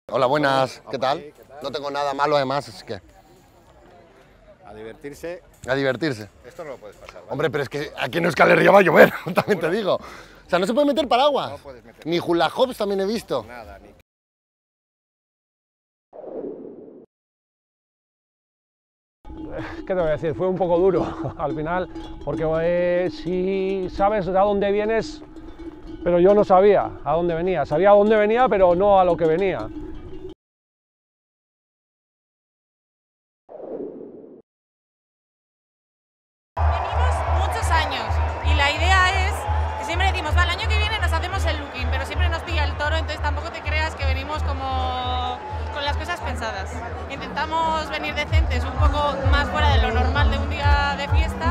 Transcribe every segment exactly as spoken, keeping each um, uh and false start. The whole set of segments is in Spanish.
Hola, buenas, ¿qué tal? ¿qué tal? No tengo nada malo además, así que... A divertirse. A divertirse. Esto no lo puedes pasar, ¿vale? Hombre, pero es que aquí en Euskal Herria va a llover, también te digo. O sea, no se puede meter paraguas. No puedes meter. Ni hula hoops también he visto. Nada, ni... ¿Qué te voy a decir? Fue un poco duro al final, porque eh, si sabes a dónde vienes, pero yo no sabía a dónde venía. Sabía a dónde venía, pero no a lo que venía. Venimos muchos años y la idea es que siempre decimos, va, el año que viene nos hacemos el looking, pero siempre nos pilla el toro, entonces tampoco te creas que venimos como con las cosas pensadas. Intentamos venir decentes, un poco más fuera de lo normal de un día de fiesta.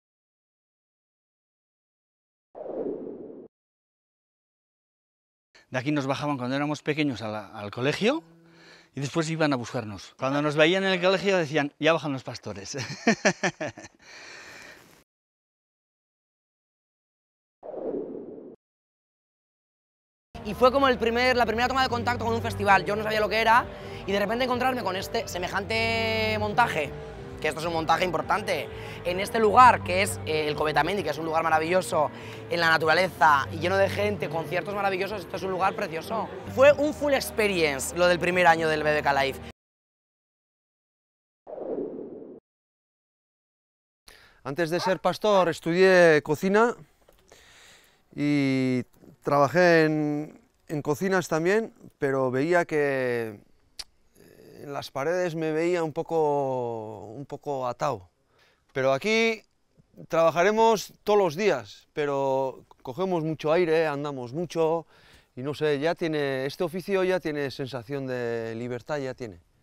De aquí nos bajaban cuando éramos pequeños a la, al colegio y después iban a buscarnos. Cuando nos veían en el colegio decían, ya bajan los pastores. Y fue como el primer, la primera toma de contacto con un festival. Yo no sabía lo que era y de repente encontrarme con este semejante montaje, que esto es un montaje importante, en este lugar que es eh, el Covetamendi, que es un lugar maravilloso en la naturaleza y lleno de gente, conciertos maravillosos, esto es un lugar precioso. Fue un full experience lo del primer año del B B K Live. Antes de ser pastor estudié cocina y trabajé en, en cocinas también, pero veía que en las paredes me veía un poco, un poco atado. Pero aquí trabajaremos todos los días, pero cogemos mucho aire, andamos mucho y no sé, ya tiene, este oficio ya tiene sensación de libertad, ya tiene.